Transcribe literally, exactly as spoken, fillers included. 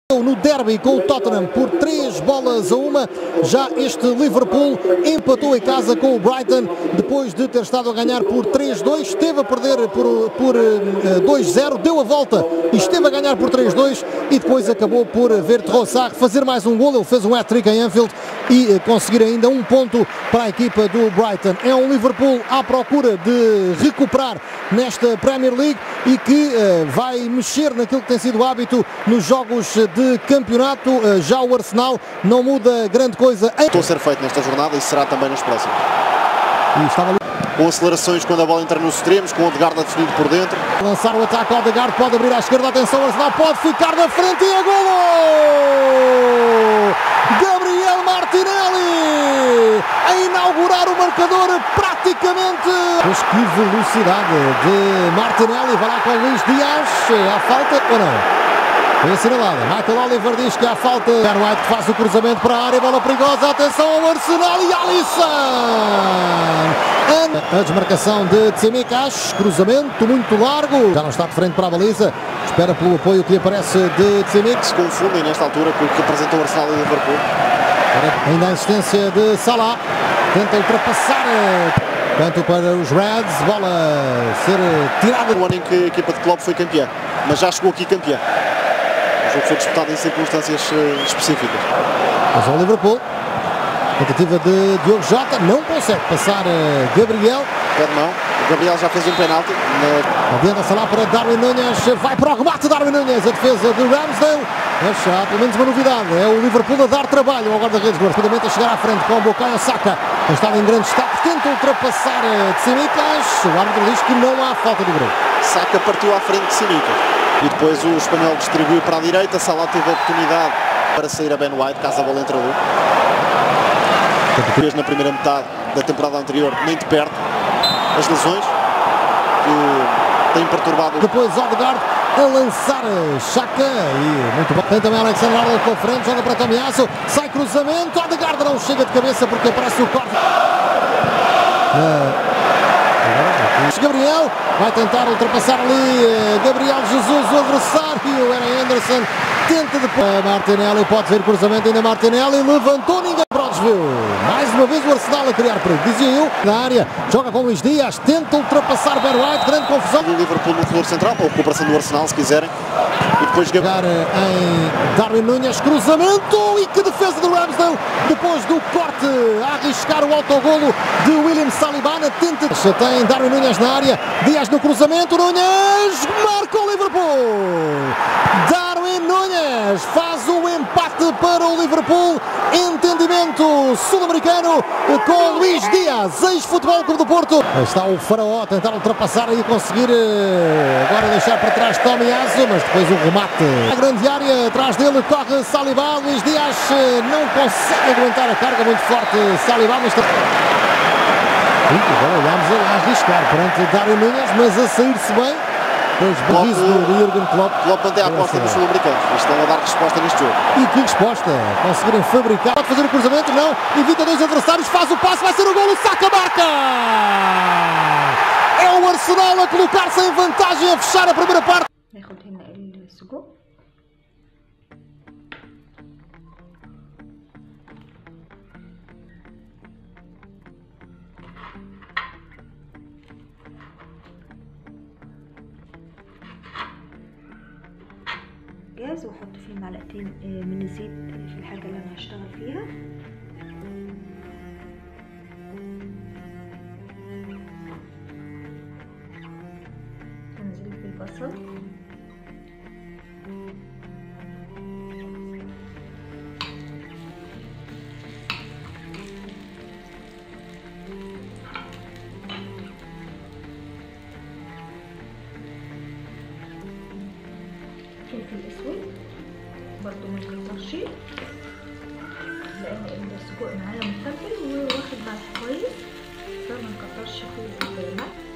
No derby com o Tottenham por três bolas a uma, já este Liverpool empatou em casa com o Brighton depois de ter estado a ganhar por três a dois, esteve a perder por, por uh, dois a zero, deu a volta e esteve a ganhar por três a dois e depois acabou por ver Trossard fazer mais um gol. Ele fez um hat-trick em Anfield e uh, conseguir ainda um ponto para a equipa do Brighton. É um Liverpool à procura de recuperar nesta Premier League e que uh, vai mexer naquilo que tem sido o hábito nos jogos de campeonato. Uh, já o Arsenal não muda grande coisa. Estou a ser feito nesta jornada e será também nas próximas. E estava ali com acelerações quando a bola entra nos extremos, com o Odegaard a definido por dentro. Lançar o ataque, o Odegaard pode abrir à esquerda, atenção, o Arsenal pode ficar na frente e é golo! Gabriel Martinelli a inaugurar o marcador praticamente. Mas que velocidade de Martinelli, vai lá com o Luís Dias, há falta ou não? Foi assinalada. Michael Oliver diz que há falta. Ben White que faz o cruzamento para a área, bola perigosa, atenção ao Arsenal e Alisson! A desmarcação de Tsimikas, cruzamento muito largo, já não está de frente para a baliza, espera pelo apoio que lhe aparece de Tsimikas. Se confundem nesta altura com o que representou o Arsenal e o Liverpool. Ainda a insistência de Salah, tenta ultrapassar, quanto para os Reds, bola ser tirada. O ano em que a equipa de Klopp foi campeã, mas já chegou aqui campeã. O jogo foi disputado em circunstâncias uh, específicas. Mas ao Liverpool, tentativa de Diogo Jota, não consegue passar uh, Gabriel. Pé de mão, o Gabriel já fez um penalti. Na... Adianta-se lá para Darwin Núñez, vai para o remate Darwin Núñez, a defesa de Ramsdale. Mas há pelo menos uma novidade, é o Liverpool a dar trabalho ao guarda-redes, rapidamente a chegar à frente com o Bukayo Saka. Está em grande destaque, tenta ultrapassar uh, Tsimikas, o árbitro diz que não há falta de grupo. Saka partiu à frente de Tsimikas. E depois o espanhol distribuiu para a direita, Salah teve a oportunidade para sair a Ben White, caso a bola entre ali. Fez na primeira metade da temporada anterior, nem de perto, as lesões que têm perturbado. Depois Odegaard a lançar Xhaka e muito bom. Tem também Alexander Arnold com a frente, joga para Tomiasso, sai cruzamento, Odegaard não chega de cabeça porque aparece o corte. Uh... Gabriel vai tentar ultrapassar ali Gabriel Jesus, o adversário era Anderson, tenta depois Martinelli, pode ver cruzamento ainda Martinelli, levantou, ninguém para o desvio. Mais uma vez o Arsenal a criar perigo, dizia eu, na área, joga com Luís Dias, tenta ultrapassar Ben White, grande confusão. O Liverpool no corredor central, ou a recuperação do Arsenal se quiserem. E depois jogar em Darwin Núñez, cruzamento e que defesa do Ramsdale, depois do corte a arriscar o autogolo de William Saliba, tenta, tem Darwin Núñez na área, Dias no cruzamento, Núñez marca o Liverpool, Darwin Núñez faz o empate para o Liverpool, entendimento sul-americano com Luís Dias, ex-Futebol Clube do Porto. Aí está o Faraó a tentar ultrapassar e conseguir agora deixar para trás Tomiasso, mas depois o remate. A grande área, atrás dele corre Saliba, Luís Dias não consegue aguentar a carga muito forte, Saliba, mas está... Agora olhamos a arriscar perante Darwin Núñez, mas a sair-se bem. Pois berrizo do Jürgen Klopp. Klopp mantém a aposta dos sul-americanos. Estão a dar resposta neste jogo. E que resposta! Conseguirem fabricar. Pode fazer o cruzamento? Não. Evita dois adversários, faz o passe, vai ser o golo, saca, marca! É o Arsenal a colocar-se em vantagem, a fechar a primeira parte. ناخد هنا السجق جاهز واحط فيه معلقتين من الزيت في الحاجة اللي انا هشتغل فيها. هنزل بالبصل فلفل اسود برضو ما نكترش لان السجق معايا متبل وواخد ملح كويس فما نكترش فيه الملح.